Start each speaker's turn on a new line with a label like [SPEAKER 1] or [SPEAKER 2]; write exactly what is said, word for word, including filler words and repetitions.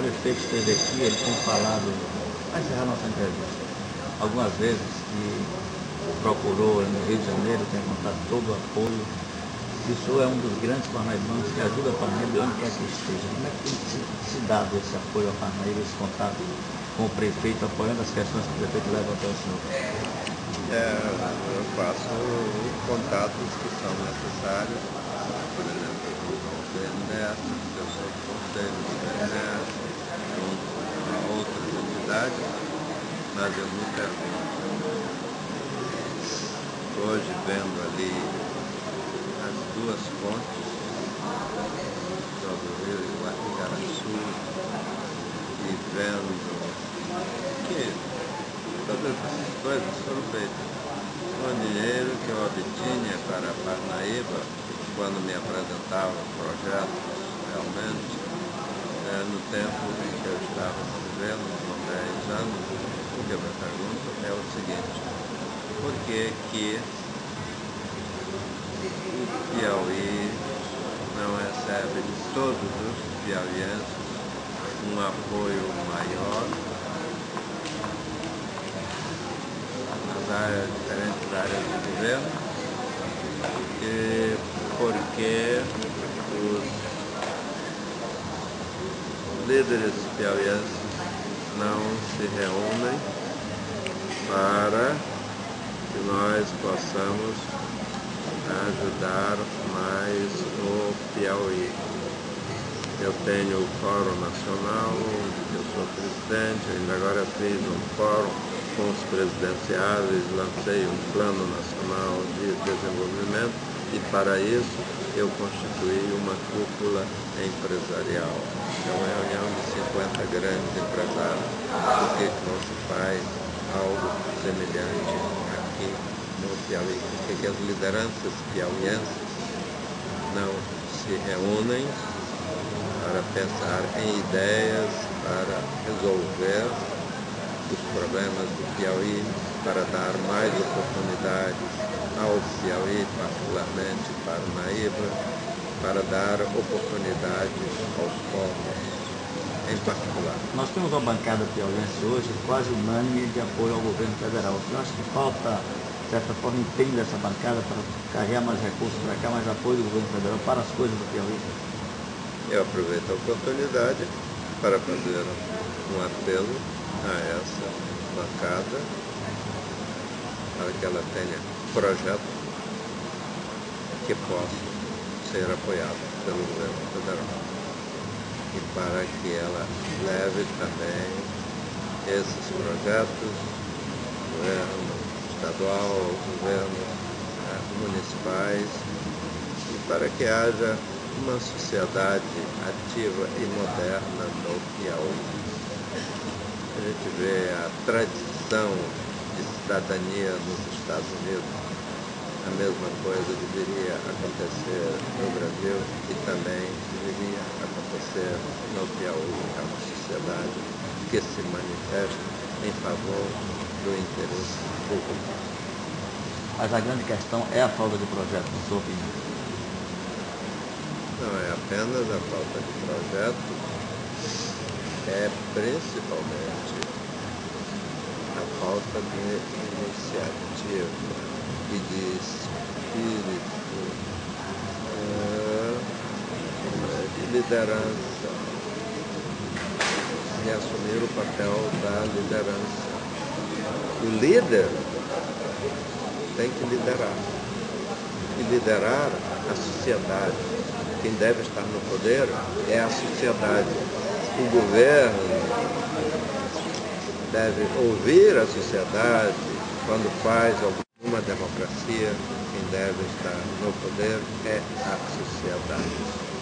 [SPEAKER 1] prefeito esteve aqui, ele tem falado, vai encerrar nossa entrevista, algumas vezes que procurou no Rio de Janeiro, tem encontrado todo o apoio. E o senhor é um dos grandes parnaibanos que ajuda a Parnaíba onde quer que esteja. Como é que tem se, se dado esse apoio à Parnaíba, esse contato com o prefeito, apoiando as questões que o prefeito leva até o senhor?
[SPEAKER 2] É, eu faço os contatos que são necessários, por exemplo, com o Conselho Neto, que eu sou do Conselho do Neto, junto a outras entidades, mas eu me pergunto, hoje vendo ali as duas pontes, sobre o rio Igaraçu, e vendo que todas essas coisas foram feitas com o dinheiro que eu obtinha para a Parnaíba, quando me apresentava projetos realmente, é, no tempo em que eu estava escrevendo, com dez anos. O que eu me pergunto é o seguinte: por que que o Piauí não recebe de todos os piauienses um apoio maior nas áreas, diferentes áreas do governo, e porque os líderes piauienses não se reúnem para que nós possamos ajudar mais o Piauí. Eu tenho o Fórum Nacional, eu sou presidente, ainda agora fiz um fórum com os presidenciáveis, lancei um plano nacional de desenvolvimento e para isso eu constituí uma cúpula empresarial. É uma reunião de cinquenta grandes empresários. Por que que não se faz algo semelhante aqui no Piauí? Por que que as lideranças piauienses não se reúnem para pensar em ideias para resolver os problemas do Piauí, para dar mais oportunidades ao Piauí, particularmente para Parnaíba, para dar oportunidades aos povos em particular?
[SPEAKER 1] Nós temos uma bancada piauiense hoje quase unânime de apoio ao governo federal. O senhor acha que falta, de certa forma, empenho dessa bancada para carregar mais recursos, para cá mais apoio do governo federal para as coisas do Piauí?
[SPEAKER 2] Eu aproveito a oportunidade para fazer um apelo a essa bancada para que ela tenha projetos que possam ser apoiados pelo governo federal e para que ela leve também esses projetos ao governo estadual, aos governos eh, municipais, e para que haja uma sociedade ativa e moderna no Piauí. A gente vê a tradição de cidadania nos Estados Unidos. A mesma coisa deveria acontecer no Brasil e também deveria acontecer no Piauí. É uma sociedade que se manifesta em favor do interesse público.
[SPEAKER 1] Mas a grande questão é a falta de projeto, na sua opinião?
[SPEAKER 2] Não é apenas a falta de projeto, é principalmente a falta de iniciativa e de espírito uh, de liderança, e assumir o papel da liderança. O líder tem que liderar, e liderar a sociedade. Quem deve estar no poder é a sociedade. O governo deve ouvir a sociedade. Quando faz alguma democracia, quem deve estar no poder é a sociedade.